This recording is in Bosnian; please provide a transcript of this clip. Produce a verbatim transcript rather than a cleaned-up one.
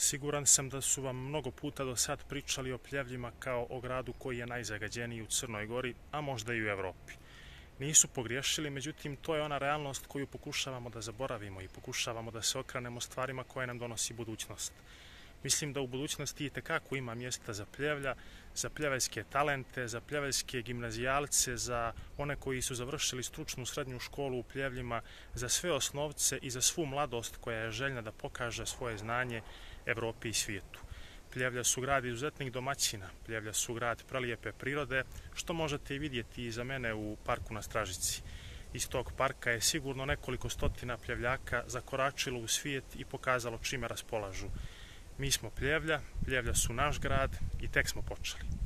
Siguran sam da su vam mnogo puta do sad pričali o Pljevljima kao o gradu koji je najzagađeniji u Crnoj Gori, a možda i u Evropi. Nisu pogriješili, međutim to je ona realnost koju pokušavamo da zaboravimo i pokušavamo da se okrenemo stvarima koje nam donosi budućnost. Mislim da u budućnosti itekako ima mjesta za Pljevlja, za pljeveljske talente, za pljeveljske gimnazijalce, za one koji su završili stručnu srednju školu u Pljevljima, za sve osnovce i za svu mladost koja je željna da pokaže svoje znanje Evropi i svijetu. Pljevlja su grad izuzetnih domaćina, Pljevlja su grad prelijepe prirode, što možete i vidjeti iza mene u parku na Stražici. Iz tog parka je sigurno nekoliko stotina Pljevljaka zakoračilo u svijet i pokazalo čime raspolažu. Mi smo Pljevlja, Pljevlja su naš grad i tek smo počeli.